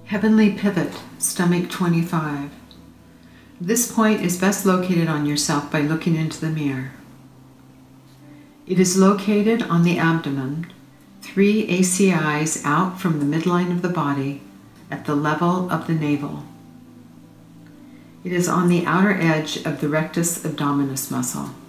Heavenly Pivot, Stomach 25. This point is best located on yourself by looking into the mirror. It is located on the abdomen, 3 ACIs out from the midline of the body at the level of the navel. It is on the outer edge of the rectus abdominis muscle.